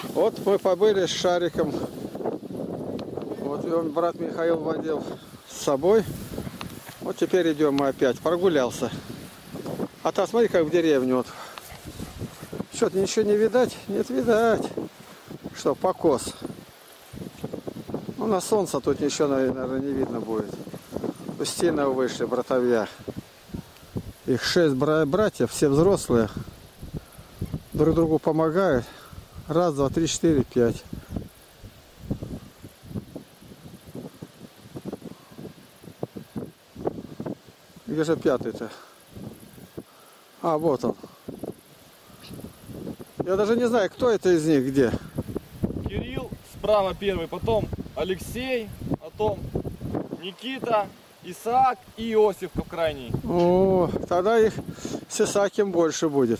Вот мы побыли с Шариком. Вот его брат Михаил водил с собой. Вот теперь идем мы опять. Прогулялся. А там смотри, как в деревню. Вот. Что-то ничего не видать? Нет, видать. Что, покос. Ну, на солнце тут ничего, наверное, не видно будет. Устинов вышли, братовья. Их 6 братьев, все взрослые. Друг другу помогают. Раз, два, три, четыре, 5. Где же 5-й-то? А, вот он. Я даже не знаю, кто это из них, где. Кирилл справа первый, потом Алексей, потом Никита, Исаак и Иосиф как крайний. О, тогда их с Исаакием больше будет.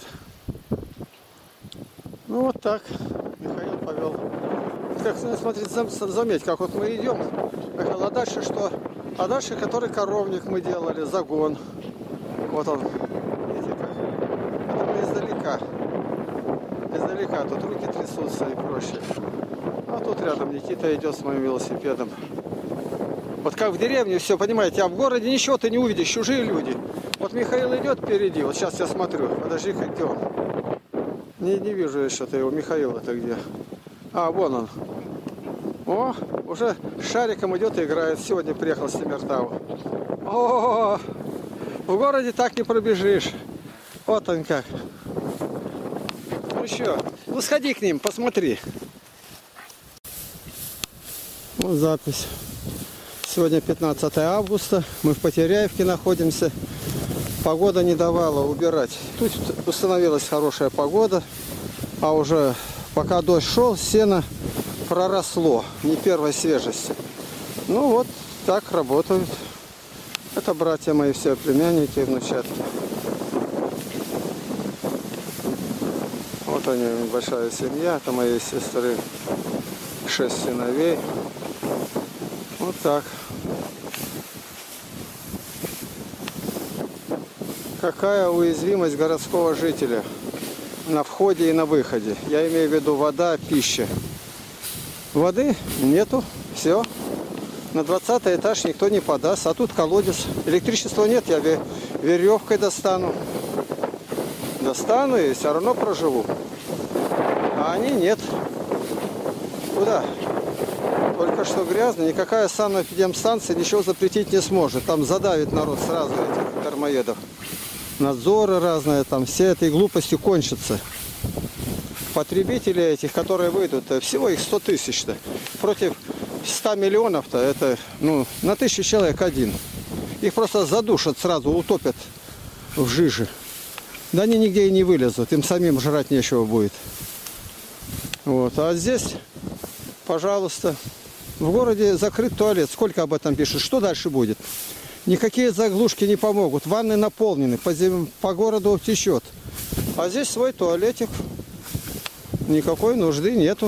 Ну вот так. Михаил повел. Как, смотрите, заметь, как вот мы идем. А дальше что? А дальше, который коровник мы делали, загон. Вот он. Видите как? Это мы издалека. Издалека. Тут руки трясутся и проще. А тут рядом Никита идет с моим велосипедом. Вот как в деревне все, понимаете, а в городе ничего ты не увидишь, чужие люди. Вот Михаил идет впереди, вот сейчас я смотрю. Подожди-ка, где он? Не вижу еще-то его. Михаил это где? А, вон он. О, уже с Шариком идет и играет. Сегодня приехал с Темиртау. О, в городе так не пробежишь. Вот он как. Ну что, ну сходи к ним, посмотри. Вот запись. Сегодня 15 августа. Мы в Потеряевке находимся. Погода не давала убирать. Тут установилась хорошая погода. А уже пока дождь шел, сено проросло. Не первой свежести. Ну вот так работают. Это братья мои все, племянники и внучатки. Вот они, большая семья. Это моей сестры 6 сыновей. Вот так. Какая уязвимость городского жителя на входе и на выходе. Я имею в виду вода, пища. Воды нету, все. На 20-й этаж никто не подаст, а тут колодец. Электричества нет, я веревкой достану. Достану и все равно проживу. А они нет. Куда? Только что грязно, никакая санэпидемстанция ничего запретить не сможет. Там задавит народ сразу этих дармоедов. Надзоры разные, там все этой глупостью кончатся. Потребители этих, которые выйдут, всего их 100 тысяч-то. Против 100 миллионов-то это, ну, на 1000 человек один. Их просто задушат сразу, утопят в жиже. Да они нигде и не вылезут, им самим жрать нечего будет. Вот, а здесь, пожалуйста, в городе закрыт туалет. Сколько об этом пишут? Что дальше будет? Никакие заглушки не помогут. Ванны наполнены, по городу течет. А здесь свой туалетик. Никакой нужды нету.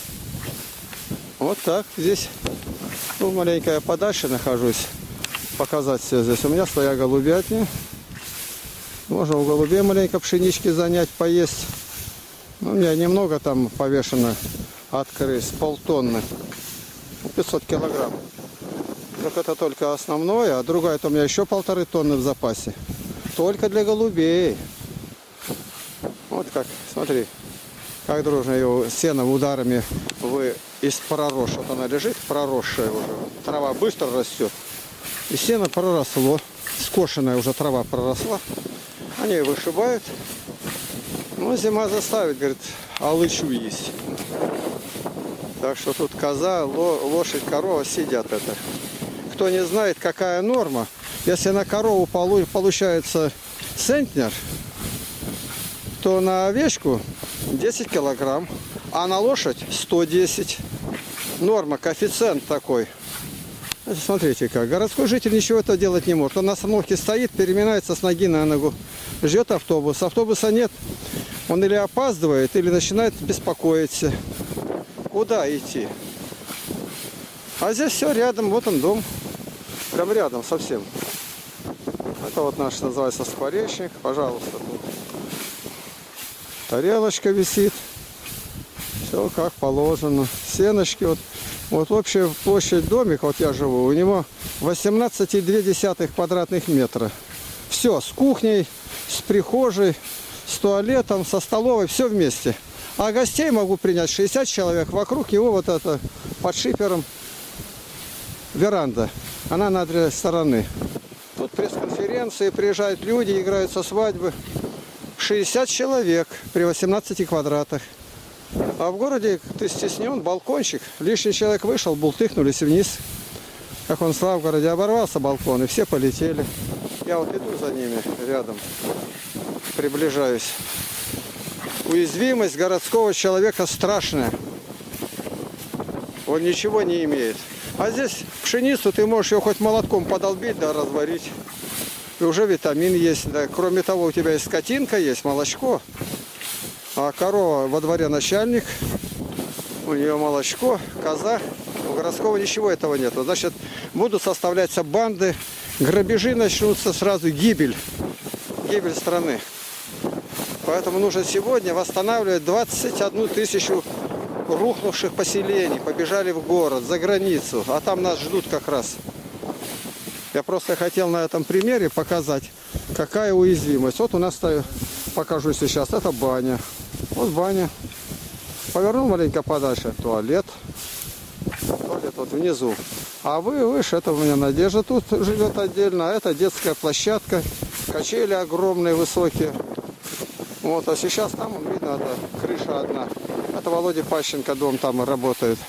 Вот так. Здесь, ну, маленько я подальше нахожусь. Показать все здесь. У меня своя голубятня. Можно у голубей маленько пшенички занять, поесть. У меня немного там повешено от крыс. Полтонны. 500 килограмм. Так это только основное, а другая-то у меня еще 1,5 тонны в запасе. Только для голубей. Вот как, смотри, как дружно его сеном ударами вы из проросшего. Вот она лежит, проросшая уже. Трава быстро растет. И сено проросло. Скошенная уже трава проросла. Они ее вышибают. Ну, зима заставит, говорит, алычу есть. Так что тут коза, лошадь, корова сидят это. Кто не знает, какая норма, если на корову получается центнер, то на овечку 10 килограмм, а на лошадь 110. Норма, коэффициент такой. Смотрите как. Городской житель ничего этого делать не может. Он на остановке стоит, переминается с ноги на ногу, ждет автобус. Автобуса нет. Он или опаздывает, или начинает беспокоиться. Куда идти? А здесь все рядом. Вот он дом. Прям рядом совсем. Это вот наш называется скворечник. Пожалуйста, тут тарелочка висит. Все как положено. Сеночки. Вот общая площадь домика, вот я живу, у него 18,2 квадратных метра. Все, с кухней, с прихожей, с туалетом, со столовой, все вместе. А гостей могу принять 60 человек. Вокруг него вот это под шипером веранда. Она на 2 стороны. Тут пресс-конференции, приезжают люди, играют со свадьбы. 60 человек при 18 квадратах. А в городе ты стеснен, балкончик. Лишний человек вышел, бултыхнулись вниз. Как он в Славгороде, оборвался балкон, и все полетели. Я вот иду за ними рядом, приближаюсь. Уязвимость городского человека страшная. Он ничего не имеет. А здесь пшеницу ты можешь ее хоть молотком подолбить, да разварить. И уже витамин есть. Да. Кроме того, у тебя есть скотинка, есть молочко. А корова во дворе начальник. У нее молочко, коза. У городского ничего этого нет. Значит, будут составляться банды. Грабежи начнутся сразу, гибель страны. Поэтому нужно сегодня восстанавливать 21 тысячу рухнувших поселений. Побежали в город, за границу. А там нас ждут как раз. Я просто хотел на этом примере показать, какая уязвимость. Вот у нас, покажу сейчас, это баня. Вот баня. Повернул маленько подальше. Туалет. Туалет вот внизу. А выше, это у меня Надежда тут живет отдельно. А это детская площадка. Качели огромные, высокие. Вот, а сейчас там, видно, это крыша одна. Это Володя Пащенко дом там работает.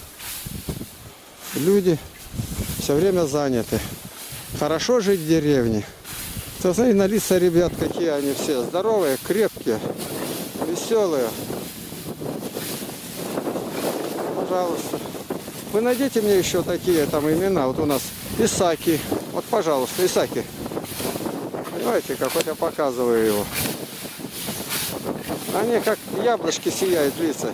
Люди все время заняты. Хорошо жить в деревне. Смотри, на лица ребят, какие они все. Здоровые, крепкие, веселые. Пожалуйста. Вы найдите мне еще такие там имена. Вот у нас Исаки. Вот, пожалуйста, Исаки. Понимаете, как вот я показываю его. Они как яблочки сияют лица.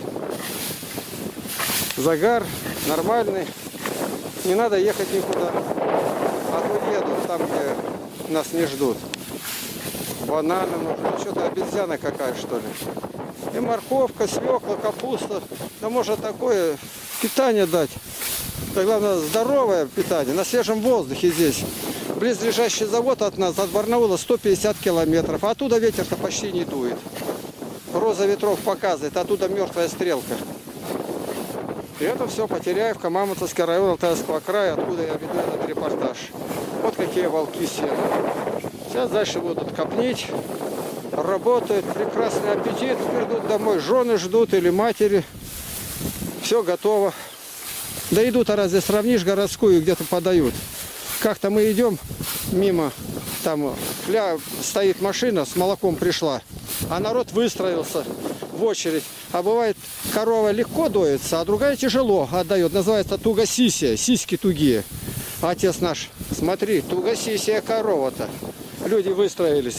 Загар нормальный. Не надо ехать никуда. А то едут там, где нас не ждут. Бананы нужны. Что-то обезьяна какая, что ли. И морковка, свекла, капуста. Да можно такое питание дать. Да, главное, здоровое питание. На свежем воздухе здесь. Близлежащий завод от нас, от Барнаула, 150 километров. А оттуда ветер-то почти не дует. Роза ветров показывает, оттуда мертвая стрелка. И это все Потеряевка, Мамонтовский район Алтайского края, откуда я веду этот репортаж. Вот какие волки сели. Сейчас дальше будут копнить, работают, прекрасный аппетит, придут домой, жены ждут или матери. Все готово. Да идут, а разве сравнишь городскую, где-то подают. Как-то мы идем мимо, там стоит машина, с молоком пришла. А народ выстроился в очередь. А бывает, корова легко доится, а другая тяжело отдает. Называется тугосисия, сиськи тугие. Отец наш, смотри, тугосисия корова-то. Люди выстроились,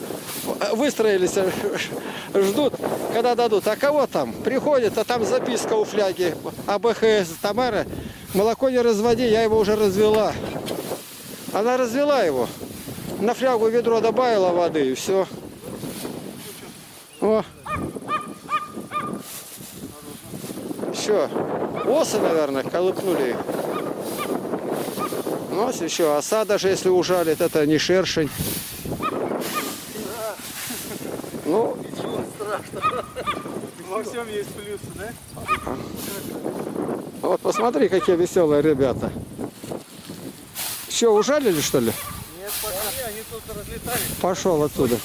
ждут, когда дадут. А кого там? Приходит, а там записка у фляги. АБХС Тамара, молоко не разводи, я его уже развела. Она развела его. На флягу ведро добавила воды и все. О. Еще осы, наверное, колыпнули их. Ну, еще оса, даже если ужалит, это не шершень. Ну, во всем есть плюсы, да? вот посмотри, какие веселые ребята. Что, ужалили, что ли? Нет, пока они тут разлетались. Пошел оттуда.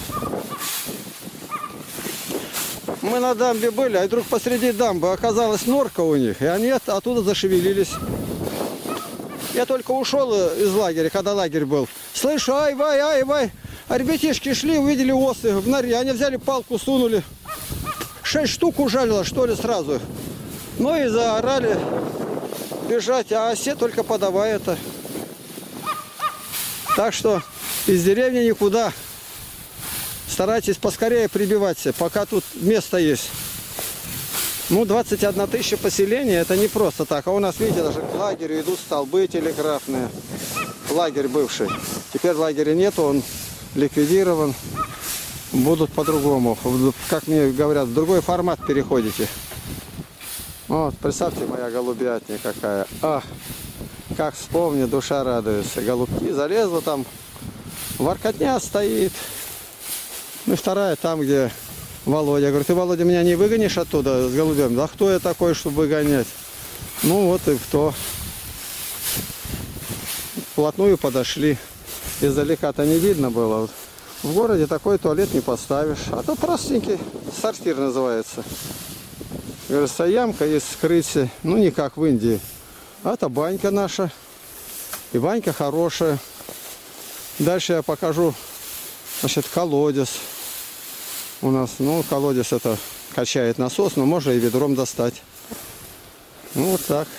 Мы на дамбе были, а вдруг посреди дамбы оказалась норка у них, и они оттуда зашевелились. Я только ушел из лагеря, когда лагерь был. Слышу, ай-вай, ай-вай. А ребятишки шли, увидели осы в норе. Они взяли палку, сунули. 6 штук ужалило, что ли, сразу. Ну и заорали бежать, а осе только подавай это. Так что из деревни никуда. Старайтесь поскорее прибиваться, пока тут место есть. Ну, 21 тысяча поселений, это не просто так. А у нас, видите, даже к лагерю идут столбы телеграфные. Лагерь бывший. Теперь лагеря нету, он ликвидирован. Будут по-другому. Как мне говорят, в другой формат переходите. Вот, представьте, моя голубятня какая. Ах, как вспомню, душа радуется. Голубки залезла там, воркотня стоит. Ну и вторая там, где Володя. Я говорю, ты, Володя, меня не выгонишь оттуда с голубями? Да кто я такой, чтобы выгонять? Ну вот и кто. Вплотную подошли. Издалека-то не видно было. В городе такой туалет не поставишь. А то простенький, сортир называется. Говорится, ямка из крыси. Ну не как в Индии. А это банька наша. И банька хорошая. Дальше я покажу, значит, колодец. У нас, ну, колодец это качает насос, но можно и ведром достать. Ну, вот так.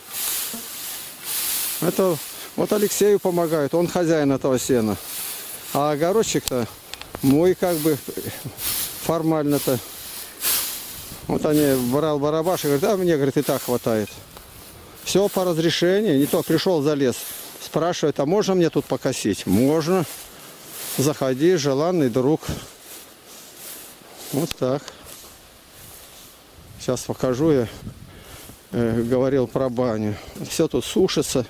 Это вот Алексею помогает, он хозяин этого сена. А огородчик-то мой, как бы, формально-то. Вот они брал барабаш и говорит, а мне, говорит, и так хватает. Все по разрешению, не то пришел, залез. Спрашивает, а можно мне тут покосить? Можно. Заходи, желанный друг. Вот так. Сейчас покажу я. Говорил про баню. Все тут сушится.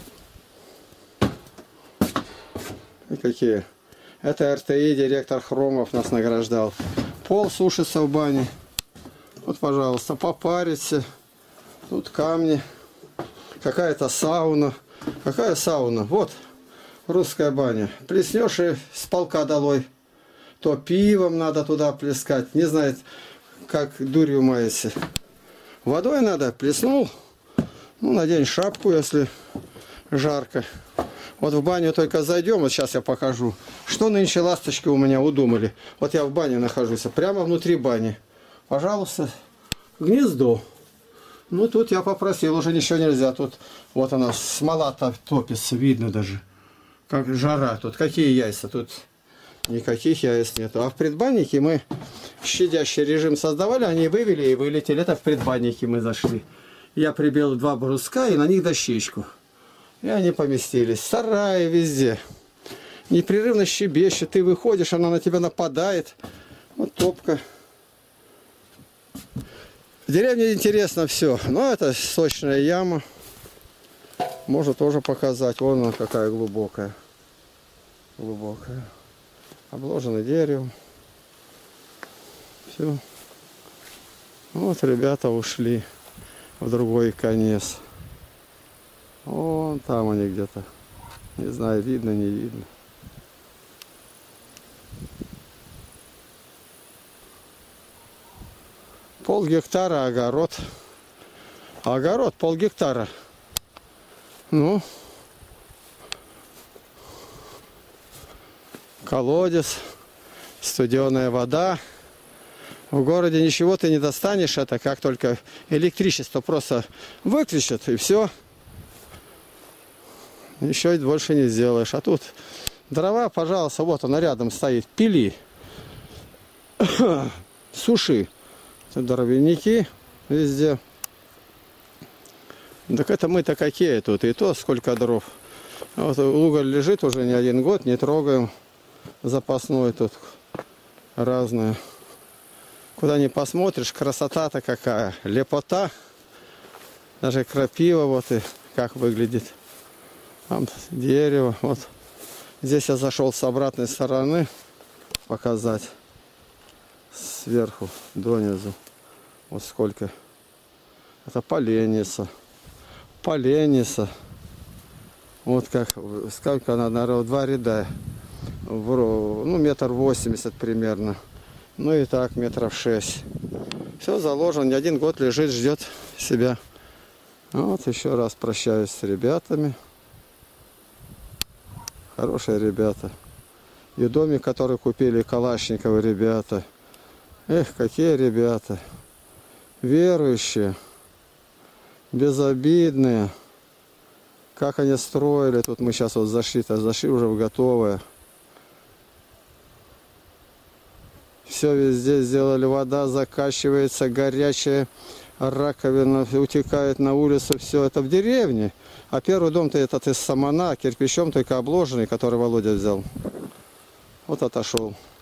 И какие? Это РТИ, директор Хромов нас награждал. Пол сушится в бане. Вот, пожалуйста, попариться. Тут камни. Какая-то сауна. Какая сауна? Вот русская баня. Плеснешь и с полка долой. То пивом надо туда плескать. Не знает, как дурью мается. Водой надо, плеснул. Ну, надень шапку, если жарко. Вот в баню только зайдем. Вот сейчас я покажу. Что нынче ласточки у меня удумали. Вот я в бане нахожусь. Прямо внутри бани. Пожалуйста, гнездо. Ну, тут я попросил, уже ничего нельзя. Тут вот она, смола-то топится, видно даже. Как жара. Тут какие яйца? Тут никаких яиц нет. А в предбаннике мы щадящий режим создавали, они вывели и вылетели. Это в предбаннике мы зашли. Я прибил 2 бруска и на них дощечку. И они поместились. Сараи везде. Непрерывно щебещет. Ты выходишь, она на тебя нападает. Вот топка. В деревне интересно все. Но это сочная яма. Можно тоже показать. Вон она какая глубокая. Глубокая. Обложена деревом. Все. Вот ребята ушли в другой конец. Вон там они где-то. Не знаю, видно, не видно. Пол-гектара огород. Огород пол-гектара. Ну. Колодец. Студеная вода. В городе ничего ты не достанешь. Это как только электричество просто выключат и все. Еще больше не сделаешь. А тут дрова, пожалуйста, вот она рядом стоит. Пили. Суши. Тут дровяники везде. Так это мы-то какие тут. И то сколько дров. Вот уголь лежит уже не 1 год. Не трогаем. Запасной тут разное. Куда ни посмотришь, красота-то какая. Лепота. Даже крапива вот и как выглядит. Там дерево. Вот здесь я зашел с обратной стороны показать. Сверху донизу. Вот сколько. Это поленница. Поленница. Вот как. Сколько она, наверное, 2 ряда. Ну, 1,80 м примерно. Ну и так 6 метров. Все заложено. Не 1 год лежит, ждет себя. Вот еще раз прощаюсь с ребятами. Хорошие ребята. И домик, который купили Калашниковы ребята. Эх, какие ребята. Верующие. Безобидные. Как они строили. Тут мы сейчас вот зашли уже в готовое. Все везде сделали. Вода закачивается, горячая. Раковина утекает на улицу. Все это в деревне. А первый дом-то этот из самана, кирпичом только обложенный, который Володя взял. Вот отошел.